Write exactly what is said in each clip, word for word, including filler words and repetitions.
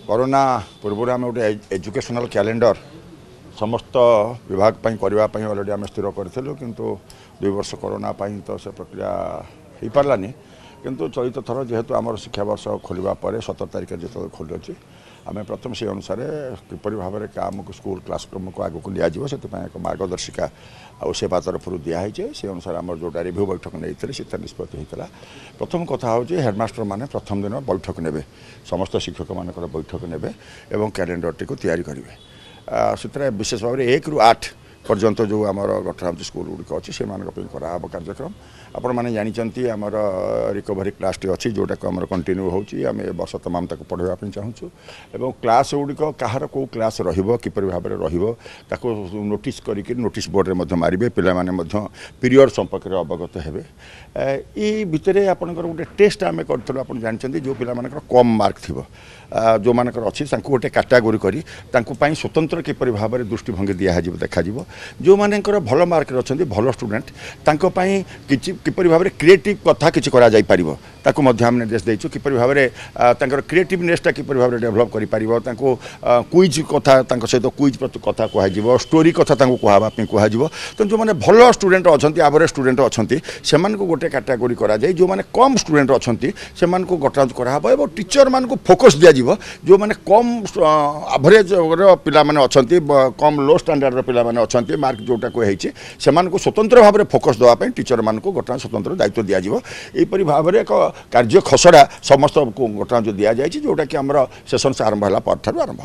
Corona पूर्व आम गोटे एजुकेशनल कैलेंडर समस्त विभाग करने अलरेडी आम स्थिर करूँ किंतु दुई वर्ष कोरोना तो से प्रक्रिया हो पारानी किंतु चलित थर जेहेतु आम शिक्षा वर्ष खोलवा पर सतर तारिख जो खोलुच्छी आम प्रथम से अनुसार किपर भाव में आमको स्कूल क्लासरूम को आगे लिया से एक मार्गदर्शिका आ सेवा तरफ दिखाई से अनुसार आम जोटा रिव्यू बैठक नहीं से निष्पत्ति होता प्रथम कथा हूँ हेडमास्टर मैंने प्रथम दिन बैठक ने समस्त शिक्षक मान बैठक ने कैलेंडर टी तैयारी करेंगे से विशेष भाव में एक रु आठ पर्यंत जो आम गठराम स्कूल गुड़िक अच्छी से कराब कार्यक्रम आपण मैंने जानते आमर रिकवरी क्लास टी अच्छी जोटा को आम कंटिन्यू होम वर्ष तमाम तक पढ़ाई चाहूँ और क्लास गुड़िक कहार कौ क्लास किपर भाव में रही नोटिस करके नोटिस बोर्ड में मारे पे पीरियड संपर्क में अवगत हे ये भितर आपंकर गोटे टेस्ट आम करूँ आप जानते जो पिला कम मार्क थी जो मानकर अच्छी गोटे कैटेगोरी करी स्वतंत्र किपर भाव में दृष्टिभंगी दिखाई देखा जो मानकर भल मार्क अच्छा भल स्टूडेंट किपर भाव में क्रिएटिव कथा किसी कर निर्देश देचु किपर भाव में क्रिएटिवनेसटा किपर भाव में डेभलप कर क्विज कथा सहित क्विज कथा कह स्टोरी कथा कहवाई कह तो जो मैंने भल स्टूडेंट अच्छा एवरेज स्टूडेंट अच्छा से गोटे कैटेगोरी करा जाए जो मैंने कम स्टूडेंट अच्छा से गठराज कर टीचर मान को फोकस दिया जो मैंने कम एवरेज पिला माने अच्छा कम लो स्टैंडर्ड पिला माने अच्छा मार्क जोटा को होती से स्वतंत्र भाव में फोकस देवाई टीचर मान को गठराज स्वतंत्र दायित्व दिपर भाव में एक कार्य खसड़ा समस्त को गठराज दि जाए जोटा कि आम सेसन से आरंभ है पर आरंभ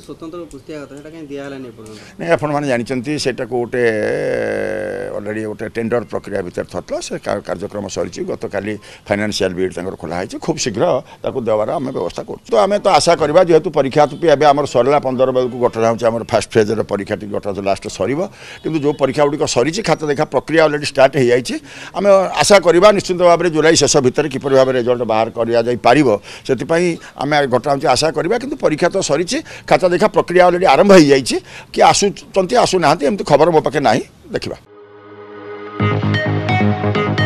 नहीं आपने जानते से गोटे अलरेडी गोटे टेंडर प्रक्रिया भितर था से कार्यक्रम सरी गत काली फाइनेंशियल बिड खोलाई खूब शीघ्र देवार आम व्यवस्था कर तो आम तो आशा करवा जेहेतु परीक्षा तो आम सरला पंद्रह बेलू गठरा होम फास्ट फेज परीक्षा गठरा लास्ट सर कि जो परीक्षा गुड़िक सरी खाता देखा प्रक्रिया अलरेडी स्टार्ट हो जाए आम आशा करवा निश्चित भाव में जुलाई शेष भितर किपर भाव में रिजल्ट बाहर कर आम गठरा आशा करवा कि परीक्षा तो सरी खाता देखा प्रक्रिया अलरेडी आरंभ हो जाए कि आसुँच आसुना एमती खबर मो पाखे ना देखा।